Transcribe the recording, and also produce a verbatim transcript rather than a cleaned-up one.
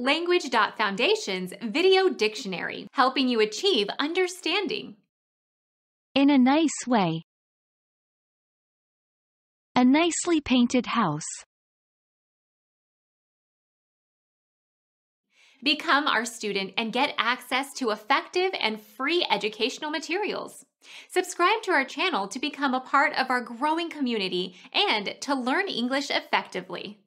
Language dot Foundation's Video Dictionary, helping you achieve understanding. In a nice way. A nicely painted house. Become our student and get access to effective and free educational materials. Subscribe to our channel to become a part of our growing community and to learn English effectively.